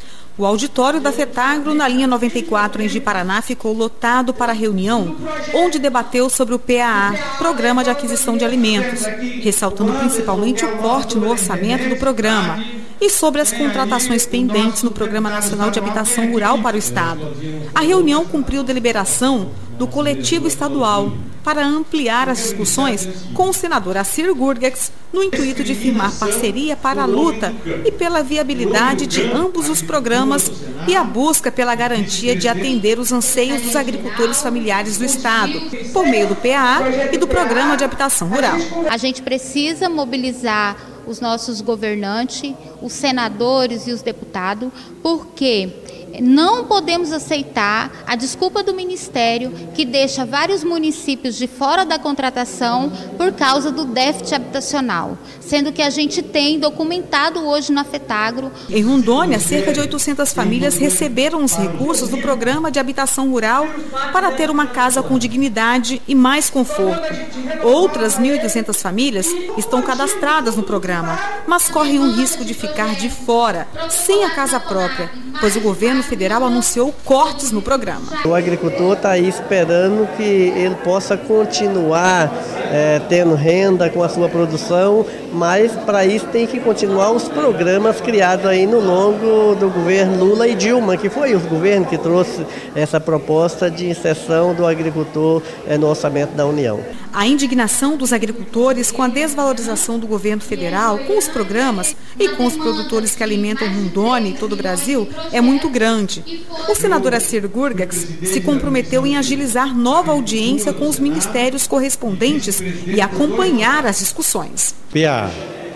O auditório da FETAGRO, na linha 94 em Ji-Paraná, ficou lotado para a reunião, onde debateu sobre o PAA, Programa de Aquisição de Alimentos, ressaltando principalmente o corte no orçamento do programa, e sobre as contratações pendentes no Programa Nacional de Habitação Rural para o Estado. A reunião cumpriu deliberação do coletivo estadual para ampliar as discussões com o senador Assir Gurgex, no intuito de firmar parceria para a luta e pela viabilidade de ambos os programas e a busca pela garantia de atender os anseios dos agricultores familiares do Estado, por meio do PAA e do Programa de Habitação Rural. A gente precisa mobilizar os nossos governantes, os senadores e os deputados, porque não podemos aceitar a desculpa do Ministério que deixa vários municípios de fora da contratação por causa do déficit habitacional, sendo que a gente tem documentado hoje na FETAGRO. Em Rondônia, cerca de 800 famílias receberam os recursos do Programa de Habitação Rural para ter uma casa com dignidade e mais conforto. Outras 1.200 famílias estão cadastradas no programa, mas correm o risco de ficar de fora, sem a casa própria, pois o governo federal anunciou cortes no programa. O agricultor está aí esperando que ele possa continuar tendo renda com a sua produção, mas para isso tem que continuar os programas criados aí no longo do governo Lula e Dilma, que foi o governo que trouxe essa proposta de inserção do agricultor no orçamento da União. A indignação dos agricultores com a desvalorização do governo federal, com os programas e com os produtores que alimentam Rondônia e todo o Brasil é muito grande. O senador Assir Gurgex se comprometeu em agilizar nova audiência com os ministérios correspondentes e acompanhar as discussões. PAA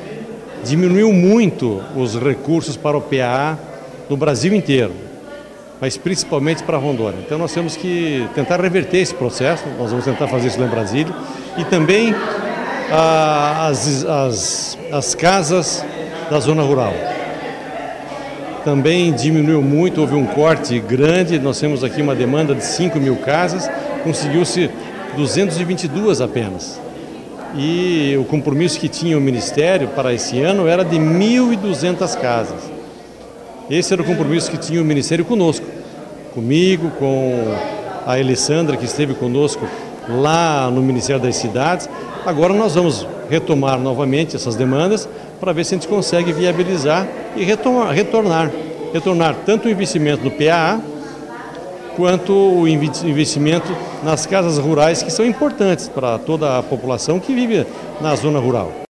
diminuiu muito os recursos para o PAA no Brasil inteiro, mas principalmente para Rondônia. Então nós temos que tentar reverter esse processo, nós vamos tentar fazer isso lá em Brasília. E também as casas da zona rural. Também diminuiu muito, houve um corte grande, nós temos aqui uma demanda de 5.000 casas, conseguiu-se 222 apenas. E o compromisso que tinha o Ministério para esse ano era de 1.200 casas. Esse era o compromisso que tinha o Ministério conosco, comigo, com a Alessandra, que esteve conosco lá no Ministério das Cidades. Agora nós vamos retomar novamente essas demandas para ver se a gente consegue viabilizar e retornar tanto o investimento no PAA quanto o investimento nas casas rurais, que são importantes para toda a população que vive na zona rural.